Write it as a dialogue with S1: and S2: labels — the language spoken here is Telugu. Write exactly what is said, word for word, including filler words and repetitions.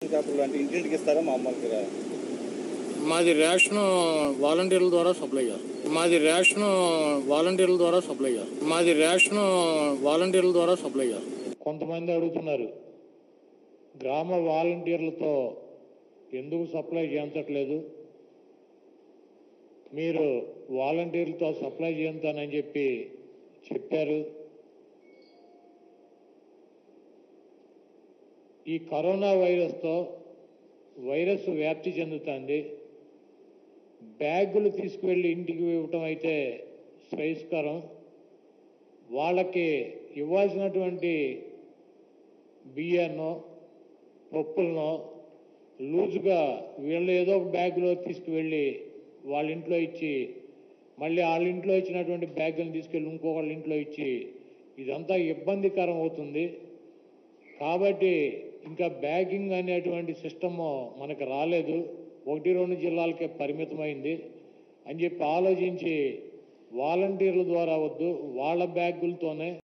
S1: షాపులు అంటే ఇంటింటికి ఇస్తారా మామూలుగా?
S2: మాది రేషన్ వాలంటీర్ల ద్వారా సప్లై చేస్తారు మాది రేషన్ వాలంటీర్ల ద్వారా సప్లై చేస్తారు మాది రేషన్ వాలంటీర్ల ద్వారా సప్లై చేస్తారు
S3: కొంతమంది అడుగుతున్నారు, గ్రామ వాలంటీర్లతో ఎందుకు సప్లై చేయించట్లేదు, మీరు వాలంటీర్లతో సప్లై చేయించానని చెప్పి చెప్పారు. ఈ కరోనా వైరస్తో వైరస్ వ్యాప్తి చెందుతుంది. బ్యాగులు తీసుకువెళ్ళి ఇంటికి ఇవ్వటం అయితే శ్రేయస్కరం. వాళ్ళకి ఇవ్వాల్సినటువంటి బియ్యాన్నో పప్పులనో లూజుగా వీళ్ళు ఏదో ఒక బ్యాగులో తీసుకువెళ్ళి వాళ్ళ ఇంట్లో ఇచ్చి మళ్ళీ వాళ్ళ ఇంట్లో ఇచ్చినటువంటి బ్యాగులను తీసుకెళ్ళి ఇంకొకళ్ళ ఇంట్లో ఇచ్చి ఇదంతా ఇబ్బందికరం అవుతుంది. కాబట్టి ఇంకా బ్యాగింగ్ అనేటువంటి సిస్టమ్ మనకు రాలేదు, ఒకటి రెండు జిల్లాలకే పరిమితమైంది అని చెప్పి ఆలోచించి వాలంటీర్ల ద్వారా వద్దు, వాళ్ళ బ్యాగులతోనే